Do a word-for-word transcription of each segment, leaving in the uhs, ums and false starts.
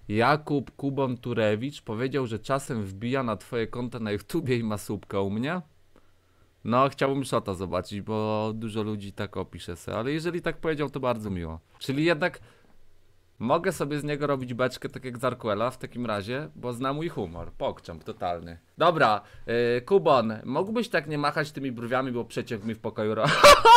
Jakub Kubon Turewicz powiedział, że czasem wbija na twoje konto na YouTubie i ma słupka u mnie. No, chciałbym szota zobaczyć, bo dużo ludzi tak opisze se, ale jeżeli tak powiedział, to bardzo miło. Czyli jednak mogę sobie z niego robić beczkę tak jak z Arquela w takim razie, bo zna mój humor. Pokczamp totalny. Dobra, yy, Kubon, mógłbyś tak nie machać tymi brwiami, bo przeciekł mi w pokoju ro...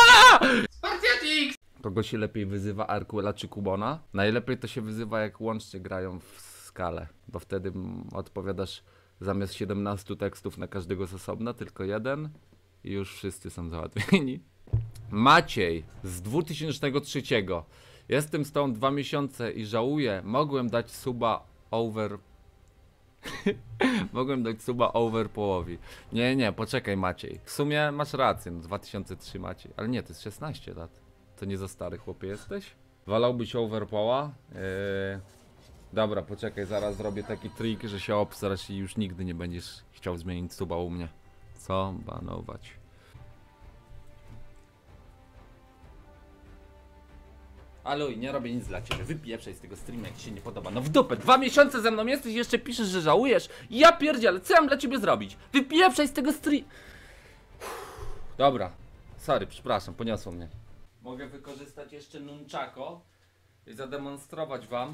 Kogo się lepiej wyzywa, Arquela czy Kubona? Najlepiej to się wyzywa, jak łącznie grają w skalę, bo wtedy odpowiadasz zamiast siedemnastu tekstów na każdego z osobna, tylko jeden i już wszyscy są załatwieni. Maciej z dwa tysiące trzeciego. Jestem z tą dwa miesiące i żałuję, mogłem dać suba over... mogłem dać suba over połowi. Nie, nie, poczekaj Maciej. W sumie masz rację, no dwa tysiące trzy Maciej, ale nie, to jest szesnaście lat. To nie za stary chłopie jesteś? Wolałbyś overpoła? Yy... Dobra, poczekaj, zaraz zrobię taki trik, że się obsrasz i już nigdy nie będziesz chciał zmienić suba u mnie. Co? Banować. Aluj, nie robię nic dla ciebie, wypieprzaj z tego streama, jak ci się nie podoba. No w dupę, dwa miesiące ze mną jesteś i jeszcze piszesz, że żałujesz? Ja pierdzielę, co ja mam dla ciebie zrobić? Wypieprzaj z tego stream... Dobra, sorry, przepraszam, poniosło mnie. Mogę wykorzystać jeszcze nunchako i zademonstrować wam,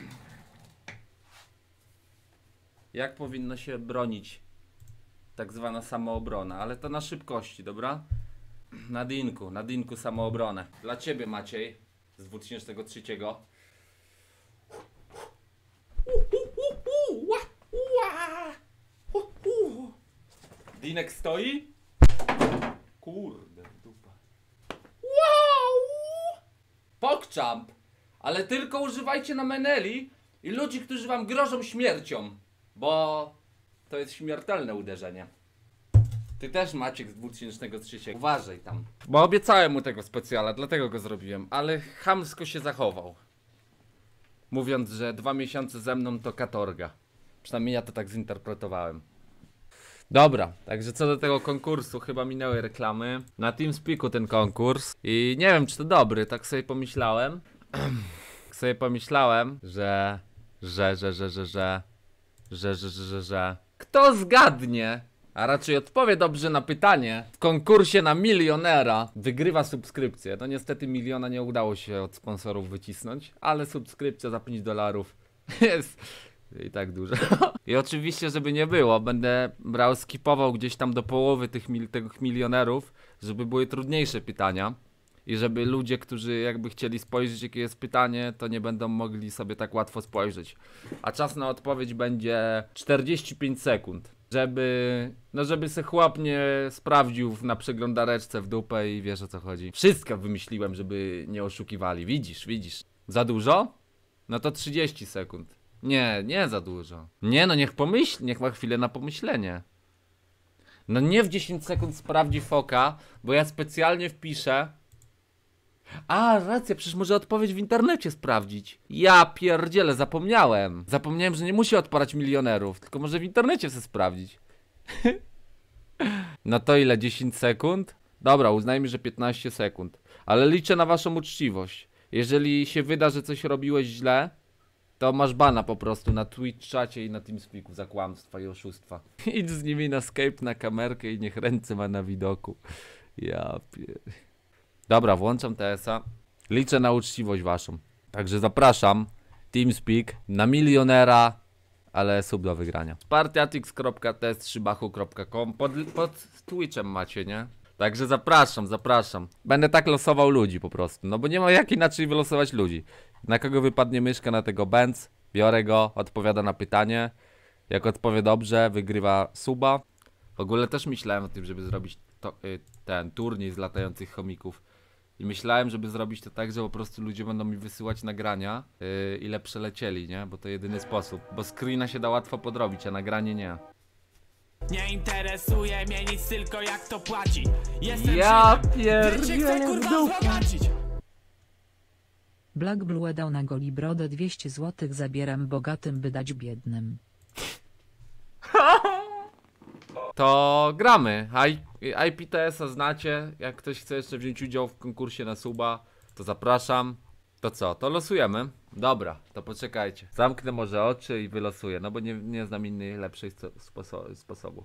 jak powinno się bronić tak zwana samoobrona, ale to na szybkości, dobra? Na dinku, na dinku samoobronę. Dla ciebie Maciej z dwa tysiące trzeciego. Dinek stoi? Kurde, dupa. Pokczamp! Ale tylko używajcie na meneli i ludzi, którzy wam grożą śmiercią, bo to jest śmiertelne uderzenie. Ty też Maciek z dwa tysiące trzeciego. Uważaj tam. Bo obiecałem mu tego specjala, dlatego go zrobiłem, ale chamsko się zachował. Mówiąc, że dwa miesiące ze mną to katorga. Przynajmniej ja to tak zinterpretowałem. Dobra, także co do tego konkursu, chyba minęły reklamy. Na TeamSpeaku ten konkurs i nie wiem, czy to dobry, tak sobie pomyślałem. Tak sobie pomyślałem, że... Że, że, że, że, że... Że, że, że, że, że... Kto zgadnie, a raczej odpowie dobrze na pytanie, w konkursie na milionera wygrywa subskrypcję. No niestety miliona nie udało się od sponsorów wycisnąć, ale subskrypcja za pięć dolarów jest... I tak dużo. I oczywiście, żeby nie było, będę brał, skipował gdzieś tam do połowy tych, mil, tych milionerów, żeby były trudniejsze pytania. I żeby ludzie, którzy jakby chcieli spojrzeć, jakie jest pytanie, to nie będą mogli sobie tak łatwo spojrzeć. A czas na odpowiedź będzie czterdzieści pięć sekund. Żeby, no żeby se chłop nie sprawdził na przeglądareczce w dupę i wiesz, o co chodzi. Wszystko wymyśliłem, żeby nie oszukiwali. Widzisz, widzisz. Za dużo? No to trzydzieści sekund. Nie, nie za dużo. Nie no, niech pomyśl, niech ma chwilę na pomyślenie. No nie w dziesięć sekund sprawdzi foka, bo ja specjalnie wpiszę. A, racja, przecież może odpowiedź w internecie sprawdzić. Ja pierdzielę, zapomniałem. Zapomniałem, że nie musi odparać milionerów, tylko może w internecie sobie sprawdzić. No to ile? dziesięć sekund? Dobra, uznajmy, że piętnaście sekund. Ale liczę na waszą uczciwość. Jeżeli się wyda, że coś robiłeś źle, to masz bana po prostu na Twitch czacie i na TeamSpeaku za kłamstwa i oszustwa. Idź z nimi na Skype, na kamerkę i niech ręce ma na widoku. Ja pier... Dobra, włączam T S a. Liczę na uczciwość waszą. Także zapraszam TeamSpeak na milionera, ale sub do wygrania. spartiatix kropka t s trzybachu kropka com pod, pod Twitchem macie, nie? Także zapraszam, zapraszam. Będę tak losował ludzi po prostu. No bo nie ma jak inaczej wylosować ludzi. Na kogo wypadnie myszka, na tego Benz. Biorę go, odpowiada na pytanie. Jak odpowie dobrze, wygrywa suba. W ogóle też myślałem o tym, żeby zrobić to, y, ten turniej z latających chomików. I myślałem, żeby zrobić to tak, że po prostu ludzie będą mi wysyłać nagrania, yy, ile przelecieli, nie? Bo to jedyny sposób. Bo screena się da łatwo podrobić, a nagranie nie. Nie interesuje mnie nic, tylko jak to płaci. Jestem Ja pierdzielę w dupę. Black Blue dał na goli brodę dwieście złotych, zabieram bogatym, by dać biednym. To gramy. I P T S a znacie. Jak ktoś chce jeszcze wziąć udział w konkursie na suba, to zapraszam. To co, to losujemy? Dobra, to poczekajcie. Zamknę może oczy i wylosuję, no bo nie, nie znam innej lepszej sposo sposobu.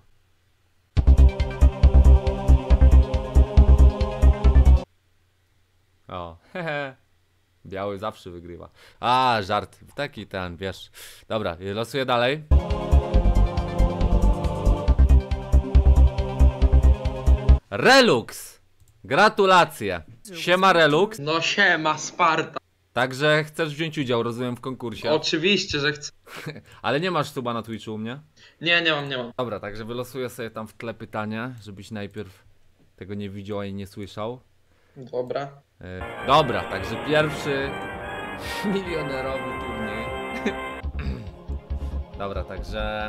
O, hehe. Biały zawsze wygrywa. A, żart. Taki ten, wiesz. Dobra, losuję dalej. Relux! Gratulacje! Siema Relux. No siema, Sparta. Także chcesz wziąć udział, rozumiem, w konkursie. Oczywiście, że chcę. Ale nie masz suba na Twitchu u mnie? Nie, nie mam, nie mam. Dobra, także wylosuję sobie tam w tle pytanie, żebyś najpierw tego nie widział i nie słyszał. Dobra. Yy, dobra, także pierwszy milionerowy turniej. Dobra, także...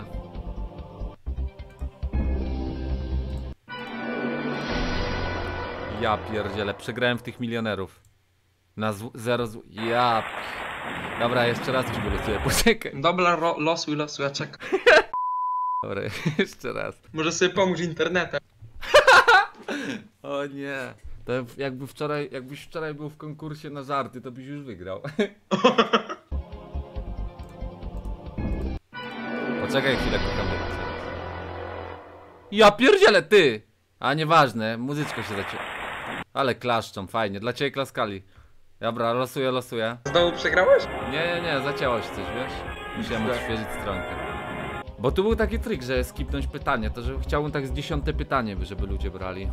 Ja pierdzielę, przegrałem w tych milionerów. Na zł- zero zł... Ja... Dobra, jeszcze raz ci wylosuję, poczekaj. Dobra, ro- losuj, losuj, ja czekam. Dobra, jeszcze raz. Może sobie pomóż internetem. O nie. To jakby wczoraj, jakbyś wczoraj był w konkursie na żarty, to byś już wygrał. Poczekaj chwilę, kocham. Ja pierdzielę, ty! A nieważne, muzyczka się zacięła. Ale klaszczą, fajnie, dla ciebie klaskali. Dobra, losuję, losuję. Znowu przegrałeś? Nie, nie, nie, zacięło się coś, wiesz? Musiałem odświeżyć stronkę. Bo tu był taki trik, że skipnąć pytanie, to że chciałbym tak z dziesiąte pytanie, żeby ludzie brali.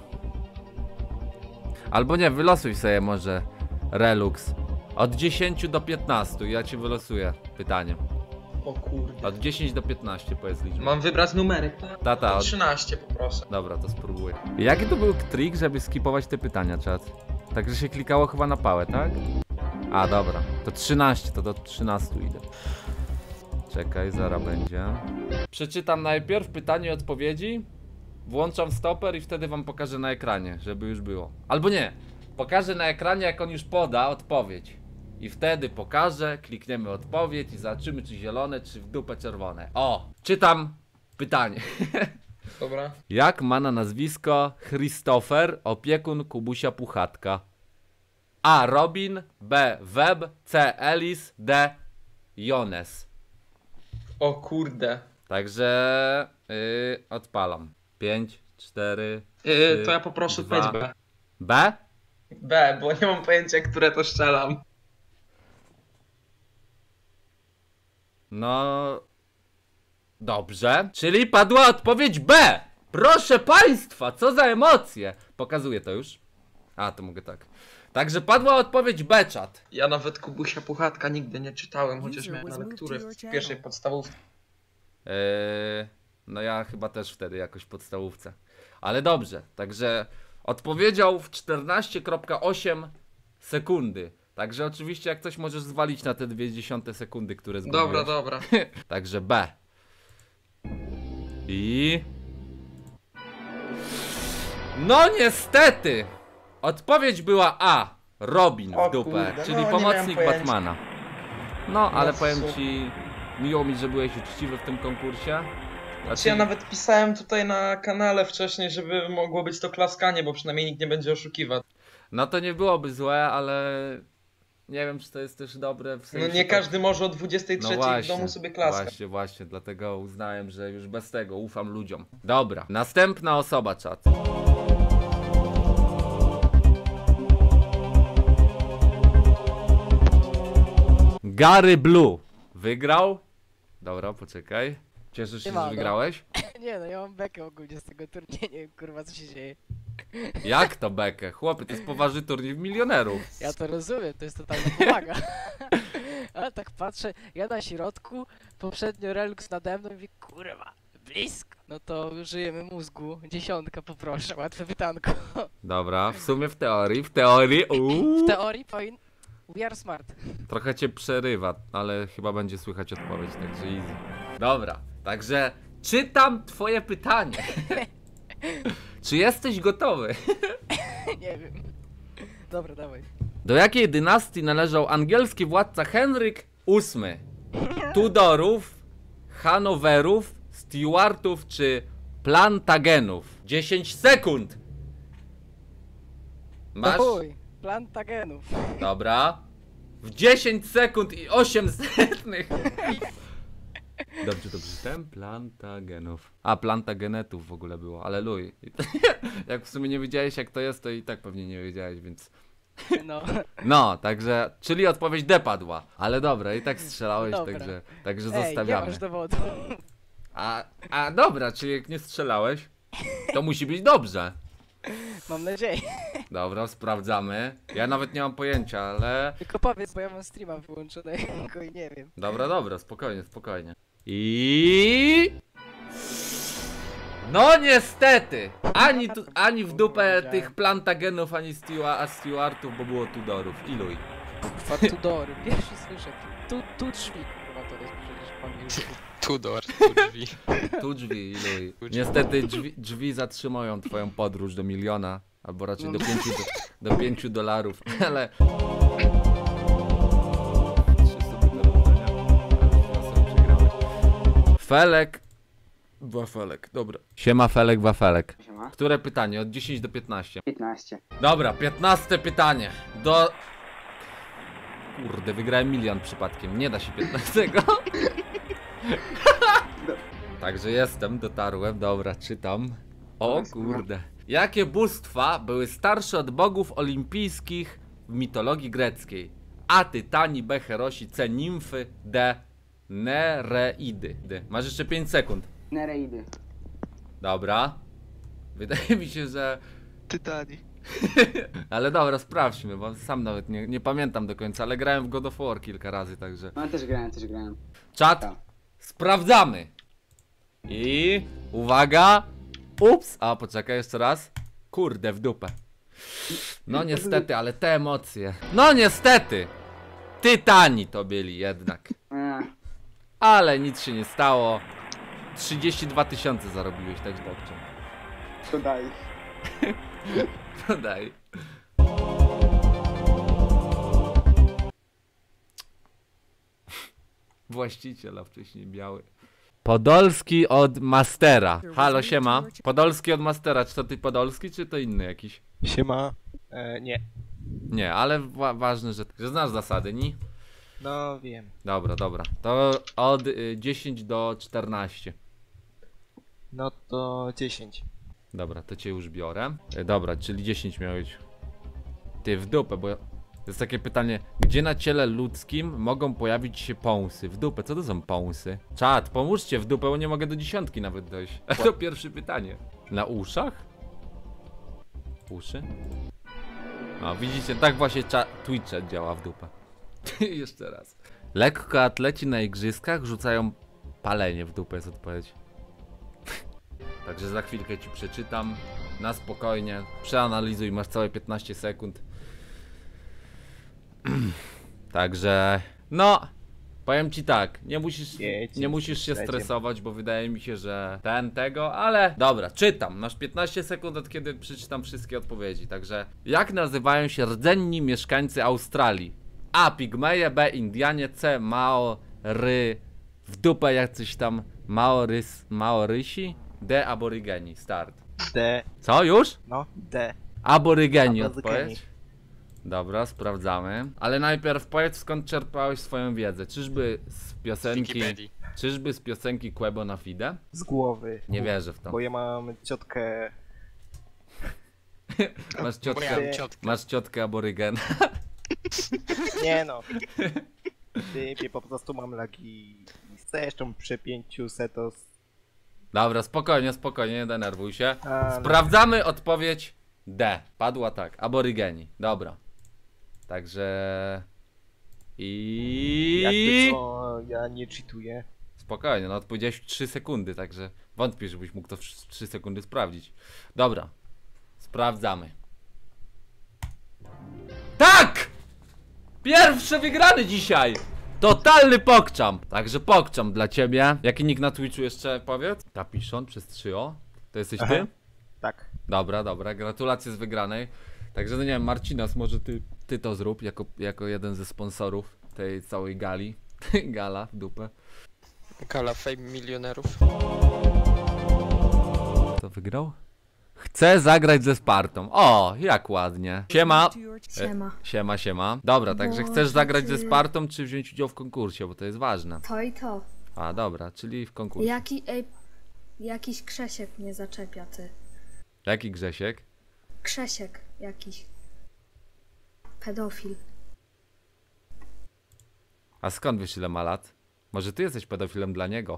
Albo nie, wylosuj sobie może Relux. Od dziesięciu do piętnastu, ja ci wylosuję pytanie. O kurde. Od dziesięciu do piętnastu powiedz liczbę. Mam wybrać numery, tak? Tata, od... trzynaście poproszę. Dobra, to spróbuję. Jaki to był trik, żeby skipować te pytania, czat? Także się klikało chyba na pałę, tak? A, dobra. To trzynaście, to do trzynastu idę. Czekaj, zaraz będzie. Przeczytam najpierw pytanie i odpowiedzi. Włączam stoper i wtedy wam pokażę na ekranie, żeby już było. Albo nie, pokażę na ekranie, jak on już poda odpowiedź. I wtedy pokażę, klikniemy odpowiedź i zobaczymy, czy zielone, czy w dupę czerwone. O, czytam pytanie. Dobra. Jak ma na nazwisko Christopher, opiekun Kubusia Puchatka? A. Robin, B. Web, C. Ellis, D. Jones. O kurde. Także yy, odpalam. pięć, cztery, Yy, to ja poproszę dwa. odpowiedź B. B? B, bo nie mam pojęcia, które to strzelam. No... Dobrze. Czyli padła odpowiedź B! Proszę państwa, co za emocje! Pokazuję to już. A, to mogę tak. Także padła odpowiedź B, czat. Ja nawet Kubusia Puchatka nigdy nie czytałem, chociaż miałem na lekturę w pierwszej podstawówce. Yy, no ja chyba też wtedy jakoś w podstawówce. Ale dobrze, także odpowiedział w czternaście przecinek osiem sekundy. Także oczywiście jak coś możesz zwalić na te dwie dziesiąte sekundy, które zgubiłeś. Dobra, dobra. Także B. I... No niestety! Odpowiedź była A. Robin O w dupę, kurde, czyli no, nie pomocnik miałem pojęcia. Batmana. No, ale No, powiem super. ci, miło mi, że byłeś uczciwy w tym konkursie. Znaczy ja nawet pisałem tutaj na kanale wcześniej, żeby mogło być to klaskanie, bo przynajmniej nikt nie będzie oszukiwał. No to nie byłoby złe, ale nie wiem, czy to jest też dobre w No sensie. nie tak- każdy może o dwudziestej No trzeciej w właśnie, domu sobie klaskać. Właśnie, właśnie, dlatego uznałem, że już bez tego ufam ludziom. Dobra, następna osoba, czat. Gary Blue wygrał. Dobra, poczekaj. Cieszysz się, że Siemano. wygrałeś? Nie no, ja mam bekę ogólnie z tego turnieju, nie wiem kurwa co się dzieje. Jak to bekę? Chłopie, to jest poważny turniej w milionerów. Ja to rozumiem, to jest totalna powaga. Ale tak patrzę, ja na środku, poprzednio Relux nade mną i mówię, kurwa, blisko. No to użyjemy mózgu, dziesiątka poproszę, łatwe pytanko. Dobra, w sumie w teorii, w teorii, uuu. W teorii powin... We are smart. Trochę cię przerywa, ale chyba będzie słychać odpowiedź, także easy. Dobra, także czytam twoje pytanie. Czy jesteś gotowy? Nie wiem. Dobra, dawaj. Do jakiej dynastii należał angielski władca Henryk ósmy? Tudorów, Hanowerów, Stuartów czy Plantagenów? dziesięć sekund! Masz? No chuj, Plantagenów. Dobra. w dziesięć sekund i osiem setnych. Dobrze, dobrze. Ten plantagenów. A, plantagenetów w ogóle było, ale luj. Jak w sumie nie wiedziałeś jak to jest, to i tak pewnie nie wiedziałeś, więc... No, No, także, czyli odpowiedź D padła. Ale dobra, i tak strzelałeś, Dobra. także, także ej, nie zostawiamy. masz dowodu. A, a dobra, czyli jak nie strzelałeś, to musi być dobrze. Mam nadzieję. Dobra, sprawdzamy. Ja nawet nie mam pojęcia, ale... Tylko powiedz, bo ja mam streama wyłączonego i nie wiem. Dobra, dobra, spokojnie, spokojnie. I... No niestety! Ani, tu, ani w dupę tych plantagenów, ani Stewa, Stewartów, bo było Tudorów. Iluj. Kurwa, Tudory. Pierwszy słyszę. Tu, tu drzwi, kurwa, to jest przecież po angielsku. Tudor, tu drzwi. Tu drzwi, iluj. Niestety drzwi, drzwi zatrzymają twoją podróż do miliona, albo raczej do pięciu, do, do pięciu dolarów, ale... Felek... Wafelek, dobra. Siema Felek, Wafelek. Siema. Które pytanie? Od dziesięć do piętnastu. piętnaście. Dobra, piętnaste pytanie. Do... Kurde, wygrałem milion przypadkiem. Nie da się piętnastego. Także jestem, dotarłem. Dobra, czytam. O kurde. Jakie bóstwa były starsze od bogów olimpijskich w mitologii greckiej? A. Tytani, B. Herosi, C. Nimfy, D. Nereidy. D. Masz jeszcze pięć sekund. Nereidy. Dobra. Wydaje mi się, że... Tytani. Ale dobra, sprawdźmy, bo sam nawet nie, nie pamiętam do końca, ale grałem w God of War kilka razy, także... No też grałem, też grałem. Czat, Tak. sprawdzamy! I... Uwaga! Ups! A, poczekaj jeszcze raz. Kurde, w dupę. No niestety, ale te emocje... No niestety! Tytani to byli jednak. A, Ale nic się nie stało. trzydzieści dwa tysiące zarobiłeś, tak dobrze. to daj. No daj. Właściciel, a wcześniej biały. Podolski od Mastera. Halo, siema. Podolski od Mastera. Czy to ty Podolski, czy to inny jakiś? Siema. E, nie. Nie, ale wa ważne, że, że znasz zasady, nie? No wiem. Dobra, dobra. To od y, dziesięć do czternastu. No to dziesięć. Dobra, to cię już biorę. E, dobra, czyli dziesięć miałeś. Ty w dupę, bo to jest takie pytanie, gdzie na ciele ludzkim mogą pojawić się pąsy? W dupę, co to są pąsy? Czad, pomóżcie w dupę, bo nie mogę do dziesiątki nawet dojść. To pierwsze pytanie. Na uszach? Uszy? No, widzicie, tak właśnie Twitch działa w dupę. Jeszcze raz. Lekkoatleci na igrzyskach rzucają palenie w dupę, jest odpowiedź. Także za chwilkę ci przeczytam. Na spokojnie. Przeanalizuj, masz całe piętnaście sekund. Także, no, powiem ci tak, nie musisz, Jedź, nie musisz się lecimy. stresować, bo wydaje mi się, że ten, tego, ale dobra, czytam, masz piętnaście sekund od kiedy przeczytam wszystkie odpowiedzi, także jak nazywają się rdzenni mieszkańcy Australii? A. Pigmeje, B. Indianie, C. Maory, w dupę jacyś tam Maorys, Maorysi, D. Aborygeni, start. D. Co, już? No, D. Aborygeni Aborygeni. odpowiedź. Dobra, sprawdzamy. Ale najpierw powiedz, skąd czerpałeś swoją wiedzę. Czyżby z piosenki... Wikipedii. Czyżby z piosenki Quebo na Fide? Z głowy. Nie wierzę w to. Bo ja mam ciotkę. Masz Bo ja ciotkę, mam ciotkę. masz ciotkę aborygen. Nie no. Typie, po prostu mam lagi. Z jeszcze przy pięciuset to... Dobra, spokojnie, spokojnie, nie denerwuj się. A, no. Sprawdzamy odpowiedź D. Padła tak, aborygeni. Dobra. Także... I... Jakby co, ja nie cheatuję. Spokojnie, no odpowiedziałeś w trzy sekundy, także wątpię, żebyś mógł to w trzy sekundy sprawdzić. Dobra, sprawdzamy. Tak! Pierwszy wygrany dzisiaj! Totalny pokczamp! Także pokczamp dla ciebie. Jaki nick na Twitchu jeszcze powiedz? Kapiszon przez trzy o. To jesteś ty? Aha. Tak. Dobra, dobra, gratulacje z wygranej. Także no nie wiem, Marcinas, może ty, ty to zrób jako, jako jeden ze sponsorów tej całej gali. Gala w dupę. Gala Fame milionerów. Kto wygrał? Chcę zagrać ze Spartą. O, jak ładnie. Siema. Siema. Siema, siema. Dobra, także Boże, chcesz zagrać ze ty. Spartą, czy wziąć udział w konkursie, bo to jest ważne. To i to. A, dobra, czyli w konkursie. Jaki, ej, jakiś Krzesiek mnie zaczepia, ty. Jaki Grzesiek? Krzesiek jakiś. Pedofil. A skąd wiesz, ile ma lat? Może ty jesteś pedofilem dla niego?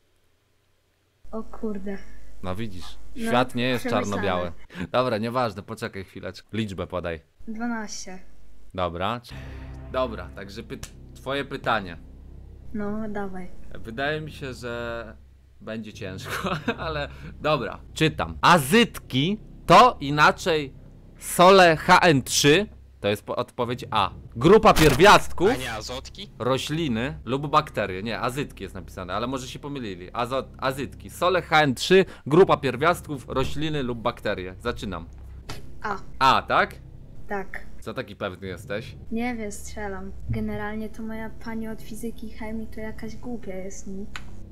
O kurde. No widzisz, No, świat nie jest przemyślane. czarno-biały. Dobra, nieważne, poczekaj chwileczkę. Liczbę podaj. dwanaście. Dobra. Dobra, także py twoje pytanie. No, dawaj. Wydaje mi się, że będzie ciężko, ale dobra. Czytam. Azytki to inaczej sole H N trzy, to jest po- odpowiedź A. Grupa pierwiastków, A nie azotki? rośliny lub bakterie. Nie, azytki jest napisane, ale może się pomylili. Azot, azytki. Sole H N trzy, grupa pierwiastków, rośliny lub bakterie. Zaczynam. A, A, tak? tak. Co taki pewny jesteś? Nie wiem, strzelam. Generalnie to moja pani od fizyki i chemii to jakaś głupia jest mi.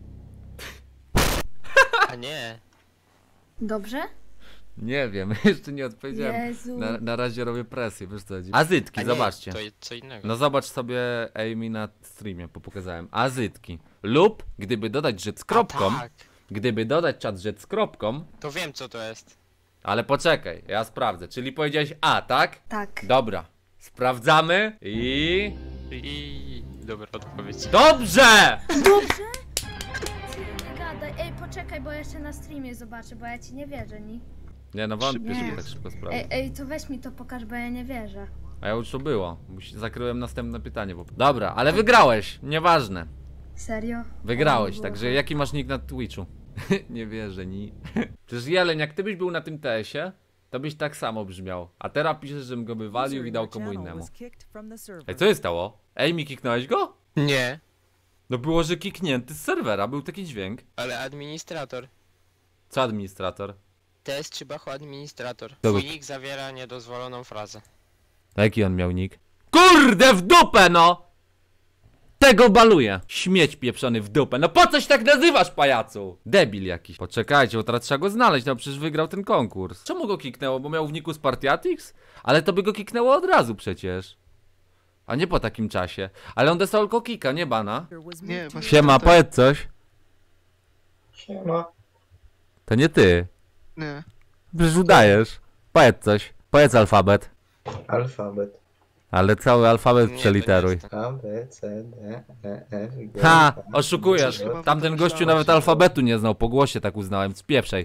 A nie. Dobrze? Nie wiem, jeszcze nie odpowiedziałem. Jezu. Na, na razie robię presję, wiesz co chodzi. Azytki, A nie, zobaczcie. To co innego. No zobacz sobie Amy na streamie, bo pokazałem. Azytki. Lub, gdyby dodać rzecz z kropką, A, tak. gdyby dodać czat rzecz z kropką, To wiem co to jest. ale poczekaj, ja sprawdzę. Czyli powiedziałeś A, tak? Tak. Dobra. Sprawdzamy i... I... Dobra odpowiedź. Dobrze! Dobrze? Nie gadaj. Ej, poczekaj, bo jeszcze na streamie zobaczę, bo ja ci nie wierzę, ni. Nie no wątpię, Nie. żeby tak szybko sprawdzić. Ej, ej, to weź mi to pokaż, bo ja nie wierzę. A ja już to było. Musi- Zakryłem następne pytanie. Bo... Dobra, ale wygrałeś. Nieważne. Serio? Wygrałeś, O, także Boże. jaki masz nick na Twitchu? Nie wierzę, ni. Przecież Jeleń, jak ty byś był na tym T S-ie, to byś tak samo brzmiał. A teraz piszesz, żebym go wywalił i dał komu innemu. Ej, co się stało? Ej, mi kiknąłeś go? Nie. No było, że kiknięty z serwera, był taki dźwięk. Ale administrator. Co administrator? Test czy bacho administrator. Dobra. Twój nick zawiera niedozwoloną frazę. A jaki on miał nick? Kurde, w dupę no! Tego baluję. Śmieć pieprzony w dupę. No po coś tak nazywasz, pajacu? Debil jakiś. Poczekajcie, bo teraz trzeba go znaleźć, no przecież wygrał ten konkurs. Czemu go kiknęło? Bo miał w niku Spartiatix? Ale to by go kiknęło od razu przecież. A nie po takim czasie. Ale on dostał tylko kika, nie bana. Nie, właśnie. Siema, powiedz coś. Siema. To nie ty. Nie. Przecież udajesz. Powiedz coś. Powiedz alfabet. Alfabet. Ale cały alfabet Nie, to nie przeliteruj. jest to. A, B, C, D, E, F, G. Ha! Oszukujesz. Chyba Tamten gościu nawet alfabetu nie znał, po głosie tak uznałem. Spieprzej.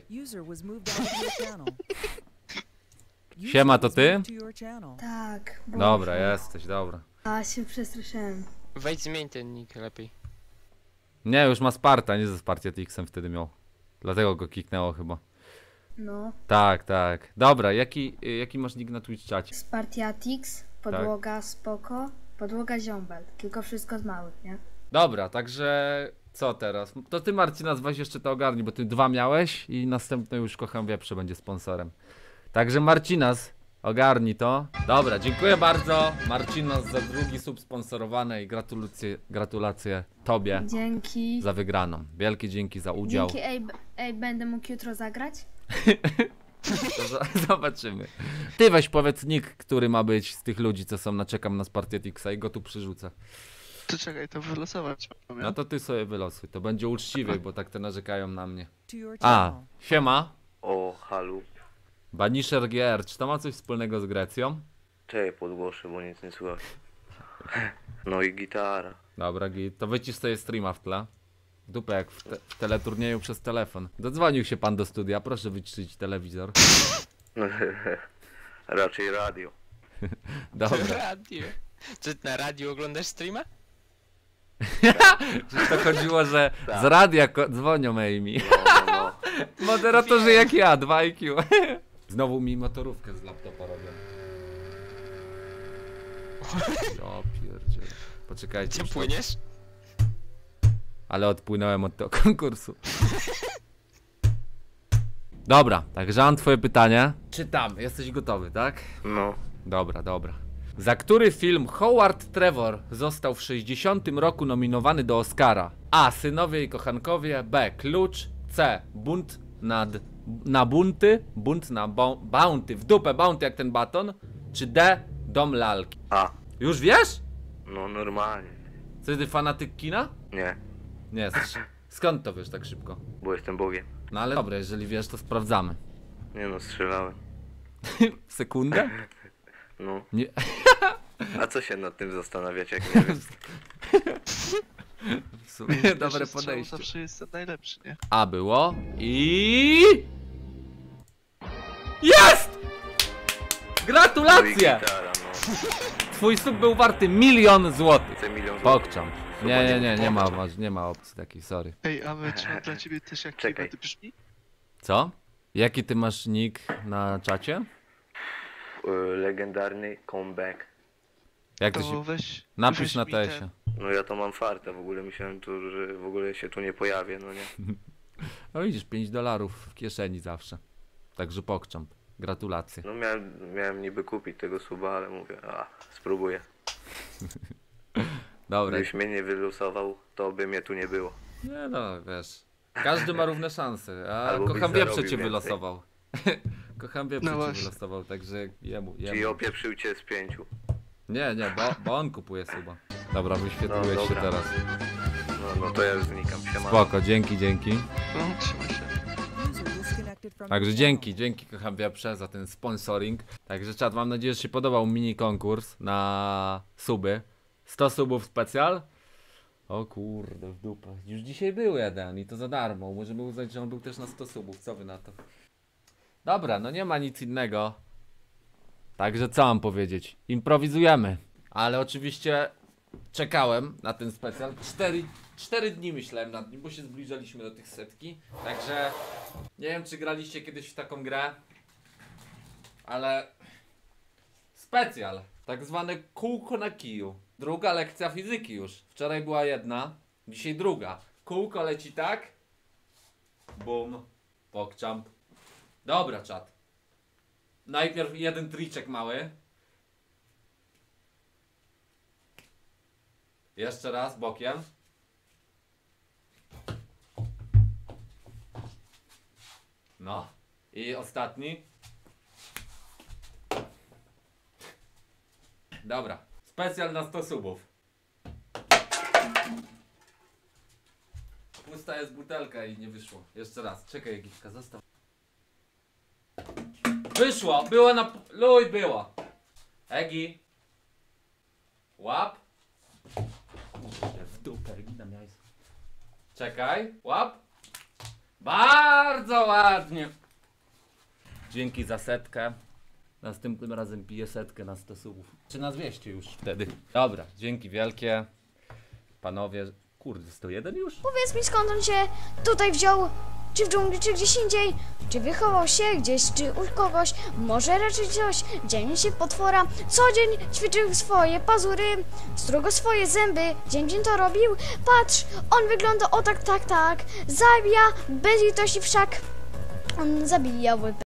Siema, to ty? Tak. Boże. Dobra, jesteś, dobra. A, się przestraszyłem. Wejdź zmień ten nick lepiej. Nie, już ma Sparta, nie ze Spartiatixem wtedy miał. Dlatego go kiknęło chyba. No. Tak, tak. Dobra, jaki, y, jaki masz nick na Twitch czacie? Spartiatix, podłoga spoko, podłoga ziombel. Tylko wszystko z małych, nie? Dobra, także co teraz? To ty, Marcina, weź jeszcze to ogarnij, bo ty dwa miałeś i następny już Kocham Wieprze będzie sponsorem. Także Marcinas, ogarnij to. Dobra, dziękuję bardzo Marcinas za drugi sub sponsorowany i gratulacje, gratulacje tobie Dzięki. za wygraną. Wielkie dzięki za udział. Dzięki, ej, b- ej, będę mógł jutro zagrać? To z- zobaczymy. Ty weź powiedz nick, który ma być z tych ludzi, co są na Czekam na Spartiatixa i go tu przyrzucę. To czekaj, to wylosować. No to ty sobie wylosuj, to będzie uczciwiej, bo tak te narzekają na mnie. A, siema. O, halu. Banisher G R, czy to ma coś wspólnego z Grecją? Czekaj, podgłoszę, bo nic nie słychać. No i gitara. Dobra, git. To wycisz sobie streama w tle. Dupę jak w, te w teleturnieju przez telefon. Dodzwonił się pan do studia, proszę wyciszyć telewizor. Raczej radio. Dobra. Radio. Czy na radio oglądasz streama? Przecież to chodziło, że z radia ko- dzwonią Amy. No, no, no. Moderatorzy jak ja, dwa I Q. Znowu mi motorówkę z laptopa robią. O pierdziele. Poczekajcie. Gdzie już to- płyniesz? Ale odpłynąłem od tego konkursu. Dobra, także mam twoje pytanie. Czytam, jesteś gotowy, tak? No. Dobra, dobra. Za który film Howard Trevor został w sześćdziesiątym roku nominowany do Oscara? A. Synowie i kochankowie. B. Klucz. C. Bunt nad na bunty, bunt na bo bounty, w dupę bounty jak ten baton, czy D, dom lalki? A. Już wiesz? No normalnie. Co ty, fanatyk kina? Nie, Nie jesteś. Skąd to wiesz tak szybko? bo jestem Bogiem. No ale dobra, jeżeli wiesz, to sprawdzamy. Nie no, strzelałem. Sekundę? No. Nie. A co się nad tym zastanawiać, jak nie wiem? W sumie dobre podejście. Zawsze jest ten najlepszy, nie? A było i... Jest! Gratulacje! Gitara, no. Twój sub był warty milion złotych. Chcę milion złotych. Pokczam. Nie, nie, nie, nie ma, nie ma opcji takiej, sorry. Ej, a my trzeba dla ciebie też jak Czekaj. ty brzmi? Co? Jaki ty masz nick na czacie? Y, legendarny comeback. Jak to To się... weź... Napisz weź na mi tesie. ten- No ja to mam farta, w ogóle myślałem tu, że w ogóle się tu nie pojawię, no nie? No widzisz, pięć dolarów w kieszeni zawsze. Także pokczam. Gratulacje. No miałem, miałem niby kupić tego suba, ale mówię, a spróbuję. Dobra. Gdybyś mnie nie wylosował, to by mnie tu nie było. Nie no, wiesz. Każdy ma równe szanse, a Albo byś kocham wieprze zarobił cię więcej. wylosował. Kocham wieprze No cię właśnie. wylosował, także jemu, Czyli jemu. opieprzył cię z pięciu. Nie, nie, bo, bo on kupuje suba. Dobra, wyświetliłeś No, się dobra. teraz. No, no to ja już znikam, siema. Spoko, dzięki, dzięki. No, trzymaj się. Także dzięki, dzięki kocham wieprze za ten sponsoring. Także czat, mam nadzieję, że się podobał mini konkurs na suby. sto subów specjal. O kurde, w dupę. Już dzisiaj był jeden i to za darmo. Możemy uznać, że on był też na sto subów. Co wy na to? Dobra, no nie ma nic innego. Także co mam powiedzieć? Improwizujemy. Ale oczywiście czekałem na ten specjal. Cztery, cztery dni myślałem nad nim, bo się zbliżaliśmy do tych setki. Także nie wiem, czy graliście kiedyś w taką grę, ale specjal, tak zwane kółko na kiju. Druga lekcja fizyki już. Wczoraj była jedna, dzisiaj druga. Kółko leci tak. Bum. Pokczamp. Dobra, czat. Najpierw jeden triczek mały. Jeszcze raz bokiem. No. I ostatni. Dobra. Specjal na sto subów. Pusta jest butelka i nie wyszło. Jeszcze raz. Czekaj, Egitka, zostaw. Wyszło! Było na... Luj, było! Egi. Łap. Kurde, w dupę, Egina miałeś. Czekaj. Łap. Bardzo ładnie. Dzięki za setkę. Następnym razem piję setkę na sto subów. Czy na dwieście już wtedy. Dobra, dzięki wielkie. Panowie. Kurde, sto jeden już? Powiedz mi, skąd on się tutaj wziął? Czy w dżungli, czy gdzieś indziej? Czy wychował się gdzieś, czy u kogoś? Może raczej coś. Dzień się potwora. Co dzień ćwiczył swoje pazury. Strugo swoje zęby. Dzień dzień to robił. Patrz, on wygląda o tak, tak, tak. Zabija bez litości wszak. On zabijał